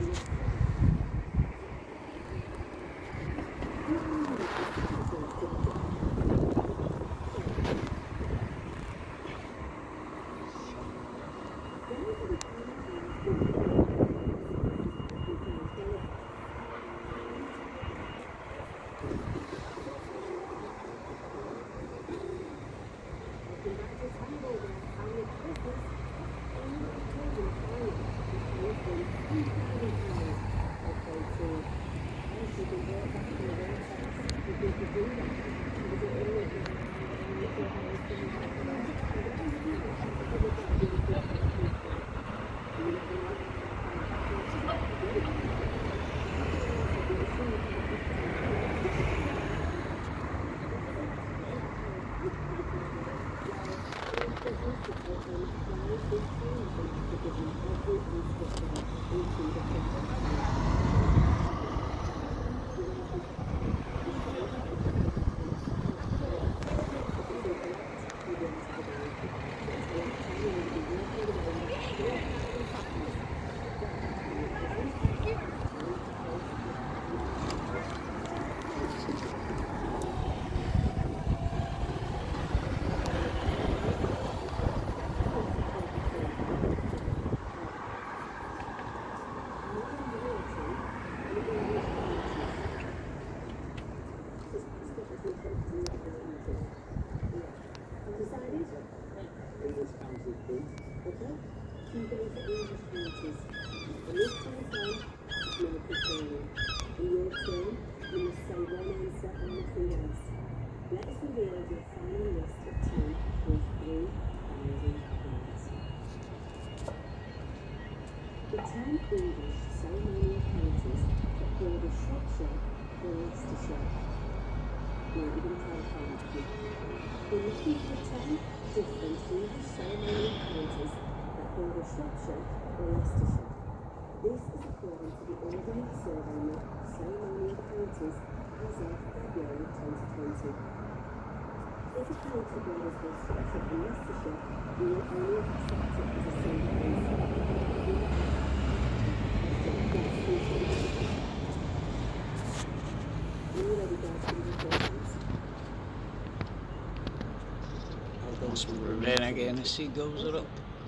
Then again, the seagulls are up.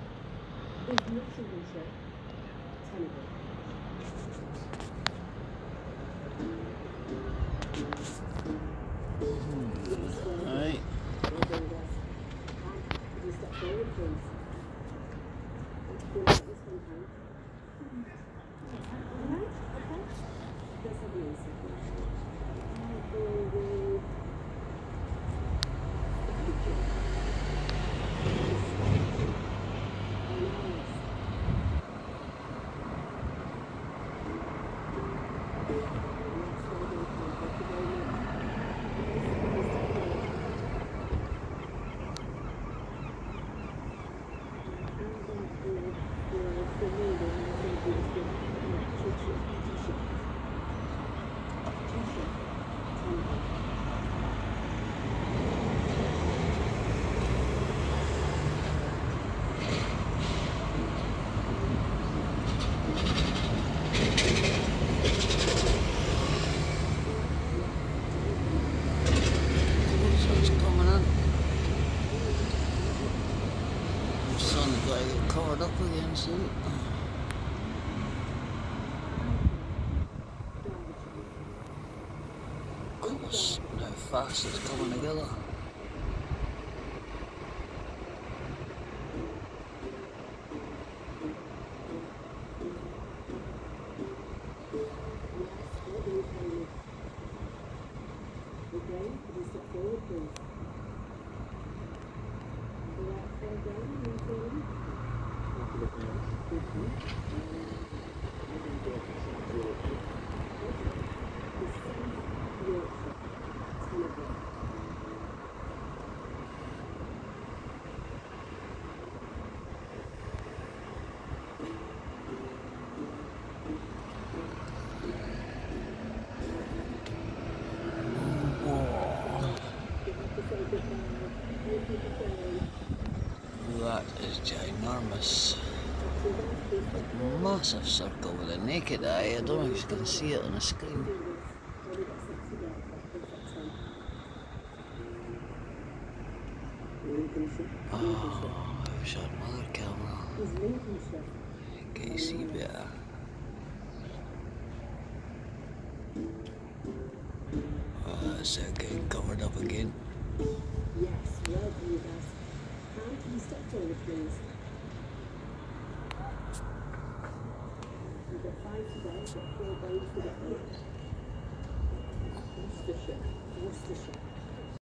Right. Covered up again soon. Goodness, how fast it's coming together. That is ginormous. massive circle with a naked eye. I don't know if you can see it on the screen. Oh, I wish I had another camera. Can you see better? That's it getting covered up again. Yes, well, you guys. Can you step forward, please? We've got 5 today, we've got 4 days to get there. Worcestershire.